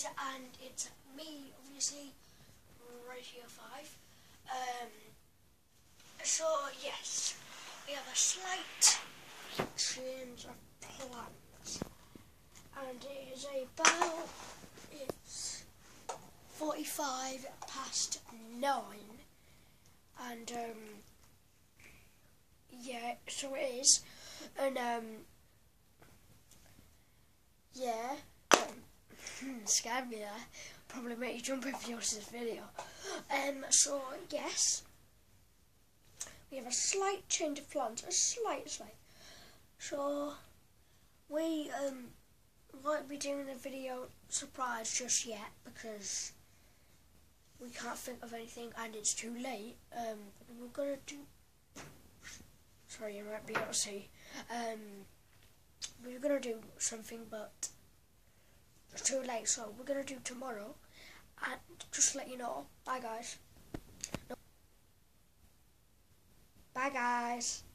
guys, and it's me, obviously, Radio 5. So yes, we have a slight change of plans, and it is it's 9:45, and yeah, so it is, and yeah. Scared me there. Probably make you jump if you watch this video. So yes, we have a slight change of plans, a slight. So we won't be doing the video surprise just yet because we can't think of anything and it's too late. We're gonna do. Sorry, you might be able to see. We're gonna do something, but it's too late, so we're going to do tomorrow, and just to let you know, bye guys. Bye guys.